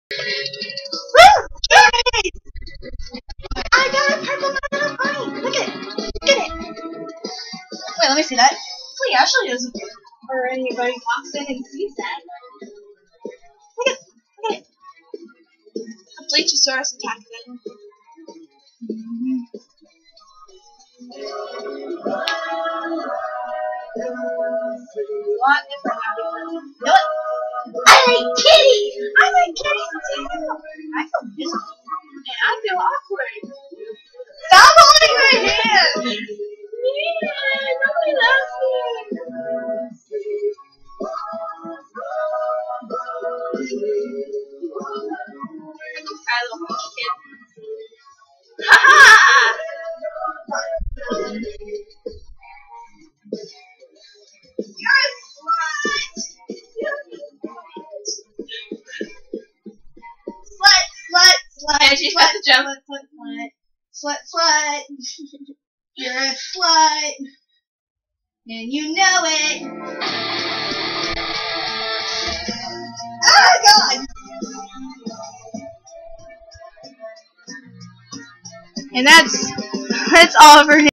Woo! Yay! I got a purple banana bunny! Look at it! Look at it! Wait, let me see that. Hopefully Ashley doesn't, or anybody walks in and sees that. Look at it! Look at it! A Bleachosaurus attacked it. A lot different now. You know what? I like kitties! I like kitties too! I feel miserable. And I feel awkward. Stop holding my hand! Yeah, nobody loves me. I'm gonna cry, little monkey kid. Ha ha! You're a slut! Slut! And she's got the jump. Slut! You're a slut! And you know it! Oh God! And that's all for